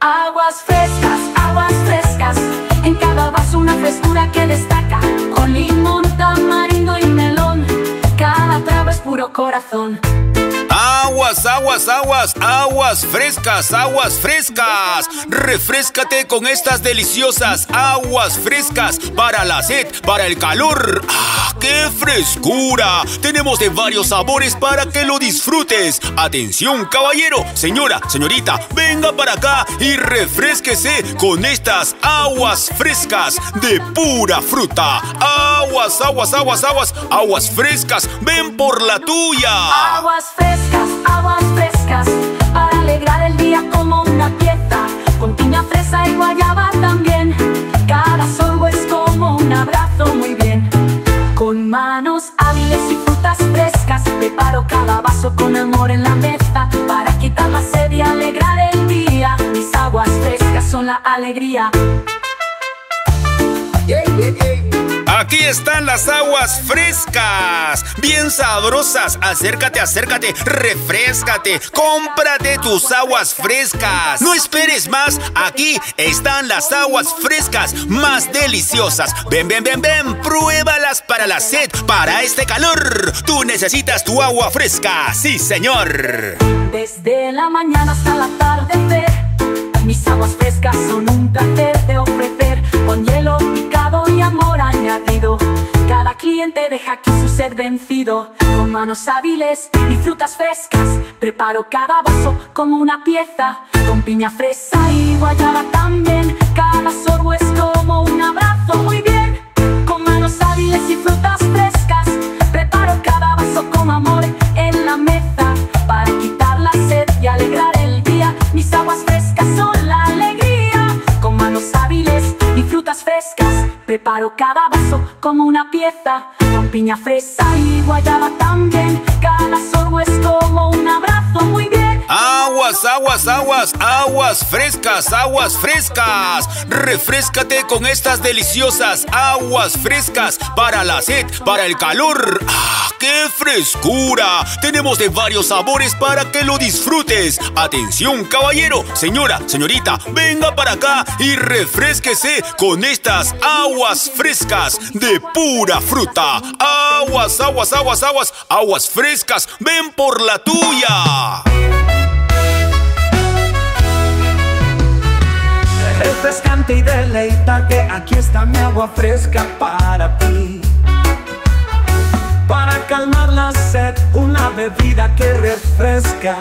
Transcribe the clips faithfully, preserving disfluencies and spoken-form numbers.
Aguas frescas, aguas frescas, en cada vaso una frescura que destaca. Con limón, tamarindo y melón, cada trago es puro corazón. Aguas, aguas, aguas, aguas frescas, aguas frescas. Refréscate con estas deliciosas aguas frescas para la sed, para el calor. ¡Ah, qué frescura! Tenemos de varios sabores para que lo disfrutes. Atención, caballero, señora, señorita, venga para acá y refrésquese con estas aguas frescas de pura fruta. Aguas, aguas, aguas, aguas, aguas frescas. Ven por la tuya. Aguas frescas, aguas frescas, para alegrar el día como una pieza. Con piña, fresa y guayaba también. Cada sorbo es como un abrazo muy bien. Con manos hábiles y frutas frescas, preparo cada vaso con amor en la mesa. Para quitar la sed y alegrar el día, mis aguas frescas son la alegría. Yeah, yeah, yeah. Aquí están las aguas frescas, bien sabrosas. Acércate, acércate, refréscate, cómprate tus aguas frescas. No esperes más, aquí están las aguas frescas más deliciosas. Ven, ven, ven, ven, pruébalas para la sed, para este calor. Tú necesitas tu agua fresca, sí señor. Desde la mañana hasta la atardecer, mis aguas frescas son un placer de ofrecer. Con hielo picado y amor añadido, cada cliente deja aquí su sed vencido. Con manos hábiles y frutas frescas, preparo cada vaso como una pieza. Con piña, fresa y guayaba también, cada sorbo es como un abrazo muy bien. Con manos hábiles y frutas frescas, preparo cada vaso con amor en la mesa. Para quitar la sed y alegrar el día, mis aguas frescas son la alegría. Con manos hábiles y frutas frescas, preparo cada vaso como una pieza. Con piña, fresa y guayaba también, cada sorbo es como un abrazo muy bien. Aguas, aguas, aguas, aguas frescas, aguas frescas. Refréscate con estas deliciosas aguas frescas para la sed, para el calor. ¡Ah, qué frescura! Tenemos de varios sabores para que lo disfrutes. Atención, caballero, señora, señorita, venga para acá y refrésquese con estas aguas frescas de pura fruta. Aguas, aguas, aguas, aguas, aguas frescas. Ven por la tuya. Refrescante y deleita que aquí está mi agua fresca para ti. Para calmar la sed, una bebida que refresca.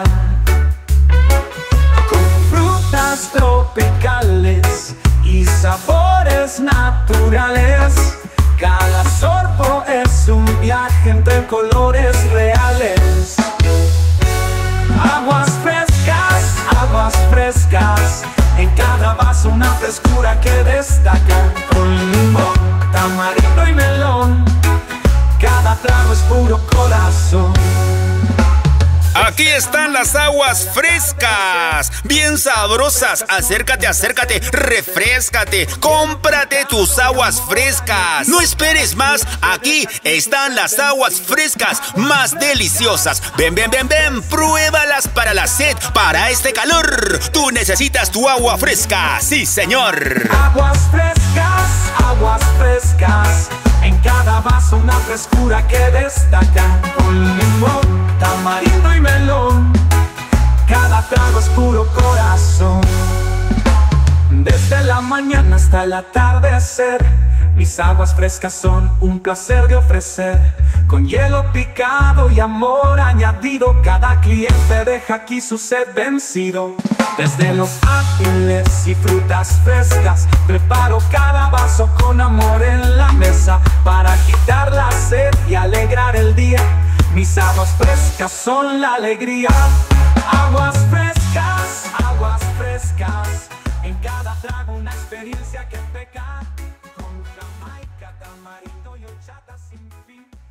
Con frutas tropicales y sabores naturales, cada sorbo es un viaje entre colores reales. Aguas frescas, aguas frescas, en cada vaso una frescura que destaca. Con limón, tamarindo y melón, cada trago es puro corazón. Aquí están las aguas frescas, bien sabrosas. Acércate, acércate, refréscate, cómprate tus aguas frescas. No esperes más, aquí están las aguas frescas más deliciosas. Ven, ven, ven, ven, pruébalas para la sed, para este calor. Tú necesitas tu agua fresca, sí señor. Aguas frescas, aguas frescas, en cada vaso una frescura que destaca. Con limón, tamarindo y melón, cada trago es puro corazón. Desde la mañana hasta el atardecer, mis aguas frescas son un placer de ofrecer. Con hielo picado y amor añadido, cada cliente deja aquí su sed vencido. Desde los ágiles y frutas frescas, preparo cada vaso con amor en la mesa. Para quitar la sed y alegrar el día, mis aguas frescas son la alegría. Aguas frescas, aguas frescas, en cada trago una experiencia que peca. Con Jamaica, tamarindo y horchata sin fin.